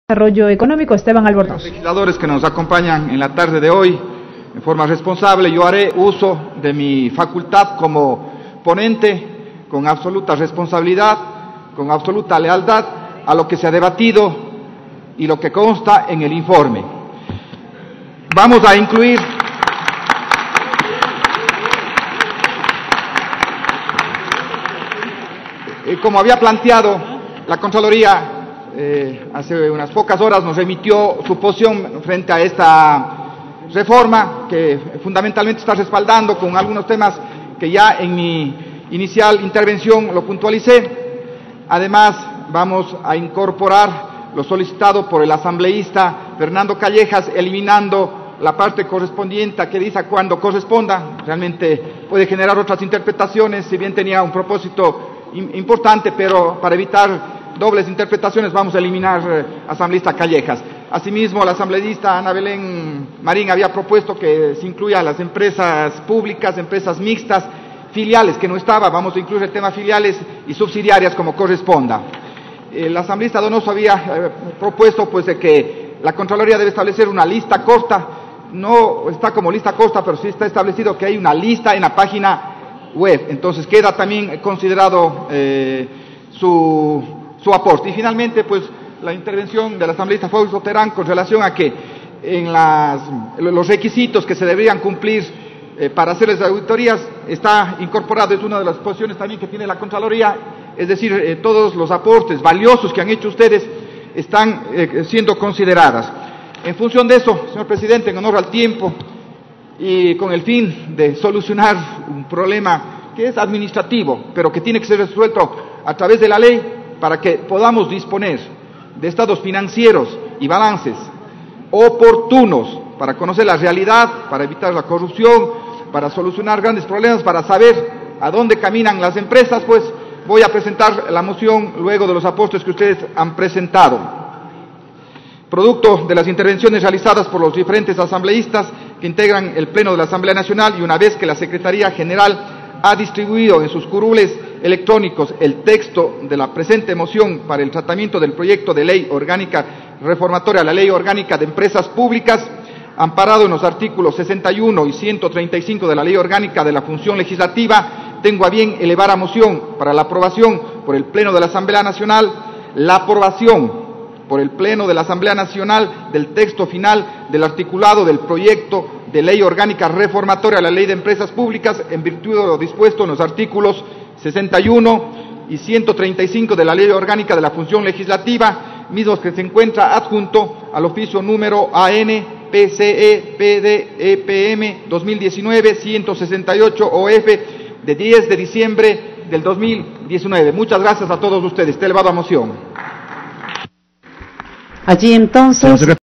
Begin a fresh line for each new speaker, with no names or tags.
Desarrollo Económico, Esteban Albornoz.
Los legisladores que nos acompañan en la tarde de hoy, en forma responsable, yo haré uso de mi facultad como ponente, con absoluta responsabilidad, con absoluta lealtad a lo que se ha debatido y lo que consta en el informe. Vamos a incluir como había planteado la Contraloría, hace unas pocas horas nos emitió su posición frente a esta reforma que fundamentalmente está respaldando con algunos temas que ya en mi inicial intervención lo puntualicé. Además, vamos a incorporar lo solicitado por el asambleísta Fernando Callejas, eliminando la parte correspondiente que dice cuando corresponda. Realmente puede generar otras interpretaciones, si bien tenía un propósito importante, pero para evitar dobles interpretaciones vamos a eliminar asambleísta Callejas. Asimismo, la asambleísta Ana Belén Marín había propuesto que se incluya a las empresas públicas, empresas mixtas, filiales, que no estaba. Vamos a incluir el tema filiales y subsidiarias como corresponda. El asambleísta Donoso había propuesto pues de que la Contraloría debe establecer una lista corta. No está como lista corta, pero sí está establecido que hay una lista en la página web. Entonces queda también considerado su aporte. Y finalmente, pues, la intervención del asambleísta Fausto Terán con relación a que en los requisitos que se deberían cumplir para hacer las auditorías está incorporado, es una de las posiciones también que tiene la Contraloría, es decir, todos los aportes valiosos que han hecho ustedes están siendo consideradas. En función de eso, señor presidente, en honor al tiempo y con el fin de solucionar un problema que es administrativo, pero que tiene que ser resuelto a través de la ley, para que podamos disponer de estados financieros y balances oportunos para conocer la realidad, para evitar la corrupción, para solucionar grandes problemas, para saber a dónde caminan las empresas, pues voy a presentar la moción luego de los aportes que ustedes han presentado. Producto de las intervenciones realizadas por los diferentes asambleístas que integran el Pleno de la Asamblea Nacional, y una vez que la Secretaría General ha distribuido en sus curules electrónicos el texto de la presente moción para el tratamiento del proyecto de ley orgánica reformatoria a la Ley Orgánica de Empresas Públicas, amparado en los artículos 61 y 135 de la Ley Orgánica de la Función Legislativa, tengo a bien elevar a moción para la aprobación por el Pleno de la Asamblea Nacional la aprobación por el Pleno de la Asamblea Nacional del texto final del articulado del proyecto de ley orgánica reformatoria a la Ley de Empresas Públicas, en virtud de lo dispuesto en los artículos 61 y 135 de la Ley Orgánica de la Función Legislativa, mismos que se encuentra adjunto al oficio número AN-PCE-PDEPM 2019-168-OF de 10 de diciembre del 2019. Muchas gracias a todos ustedes. Está elevada moción.
Allí entonces...